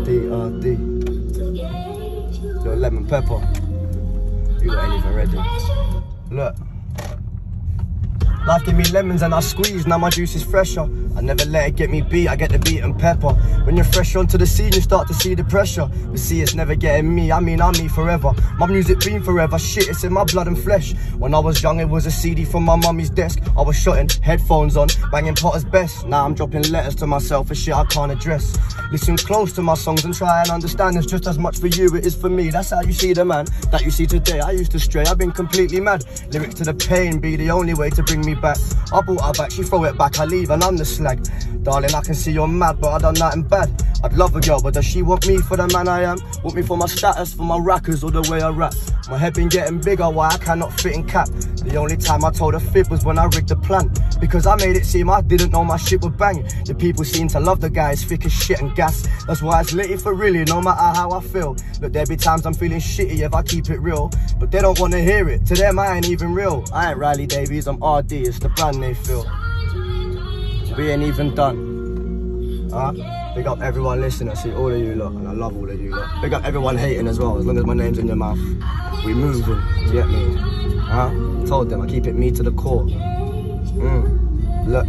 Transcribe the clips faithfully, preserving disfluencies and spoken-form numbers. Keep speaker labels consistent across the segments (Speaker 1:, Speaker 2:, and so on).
Speaker 1: ArrDee, ArrDee. Little lemon pepper. You got anything ready? Look. Life gave me lemons and I squeeze, now my juice is fresher. I never let it get me beat, I get the beat and pepper. When you're fresh onto the scene, you start to see the pressure. But see, it's never getting me, I mean I'm me forever. My music been forever, shit, it's in my blood and flesh. When I was young, it was a C D from my mummy's desk. I was shotting, headphones on, banging Potter's best. Now I'm dropping letters to myself for shit I can't address. Listen close to my songs and try and understand it's just as much for you, it is for me. That's how you see the man that you see today. I used to stray, I've been completely mad. Lyrics to the pain be the only way to bring me back. I brought her back, she throw it back, I leave and I'm the slag. Darling, I can see you're mad, but I done nothing bad. I'd love a girl, but does she want me for the man I am? Want me for my status, for my rackers, or the way I rap? My head been getting bigger, why I cannot fit in cap? The only time I told a fib was when I rigged the plan, because I made it seem I didn't know my shit would bang. The people seem to love the guy, it's thick as shit and gas. That's why it's litty for really, no matter how I feel. Look, there be times I'm feeling shitty if I keep it real, but they don't want to hear it, to them I ain't even real. I ain't Riley Davies, I'm ArrDee, it's the brand they feel. We ain't even done. Huh? Big up everyone listening, I see all of you lot, and I love all of you lot. Big up everyone hating as well, as long as my name's in your mouth. We moving, you get me? Huh? Told them I keep it me to the core. Mm. Look.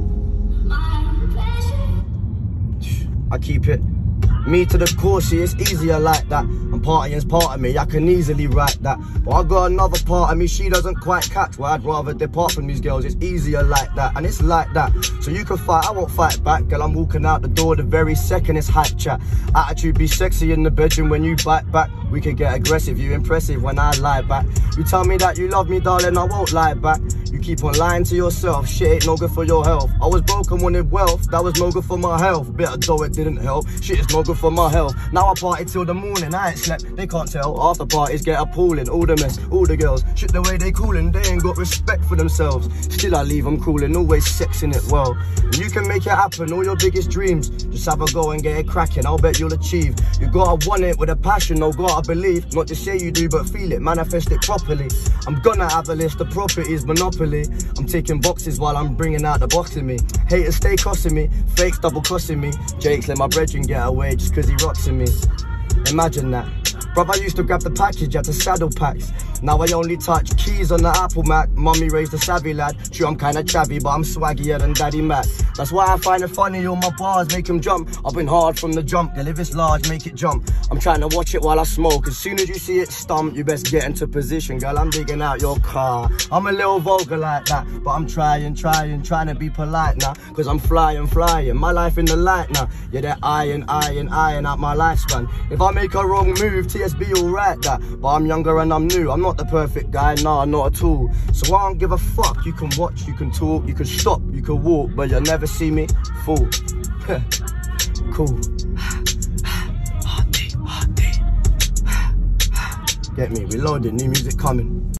Speaker 1: I keep it me to the core, see, it's easier like that. And partying's part of me, I can easily write that. But I got another part of me, she doesn't quite catch. Well, I'd rather depart from these girls, it's easier like that. And it's like that, so you can fight, I won't fight back. Girl, I'm walking out the door the very second it's hype chat. Attitude be sexy in the bedroom when you bite back. We can get aggressive, you impressive when I lie back. You tell me that you love me, darling, I won't lie back. You keep on lying to yourself, shit ain't no good for your health. I was broken, wanted wealth, that was no good for my health. Bitter though it didn't help, shit is no good for my health. Now I party till the morning, I ain't slept, they can't tell. After parties get appalling, all the mess, all the girls, shit the way they coolin', they ain't got respect for themselves. Still I leave them coolin', always sexing it well. And you can make it happen, all your biggest dreams, just have a go and get it cracking, I'll bet you'll achieve. You gotta want it with a passion, no gotta believe. Not to say you do, but feel it, manifest it properly. I'm gonna have a list of properties, monopoly. I'm taking boxes while I'm bringing out the box in me. Haters stay crossing me, fakes double crossing me. Jake's let my brethren get away just cause he rocks in me. Imagine that. Brother used to grab the package, had to saddle packs. Now I only touch keys on the Apple Mac. Mummy raised a savvy lad. True, I'm kinda chavvy, but I'm swaggier than Daddy Mac. That's why I find it funny, all my bars make him jump. I've been hard from the jump, girl, if it's large, make it jump. I'm trying to watch it while I smoke. As soon as you see it stump, you best get into position, girl, I'm digging out your car. I'm a little vulgar like that, but I'm trying, trying, trying to be polite now. Cause I'm flying, flying, my life in the light now. Yeah, they're eyeing, eyeing, eyeing out my lifespan. If I make a wrong move, T S B alright that. But I'm younger and I'm new, I'm not the perfect guy, nah, not at all. So I don't give a fuck, you can watch, you can talk, you can stop, you can walk, but you'll never see me fall. Cool. ArrDee, ArrDee. Get me, reloaded, new music coming.